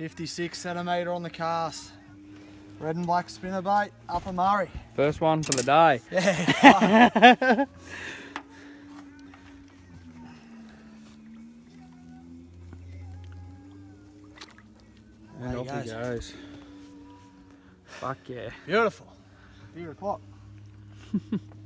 56 centimetre on the cast. Red and black spinnerbait, Upper Murray. First one for the day. Yeah. And off he goes. Fuck yeah. Beautiful. Big o'clock.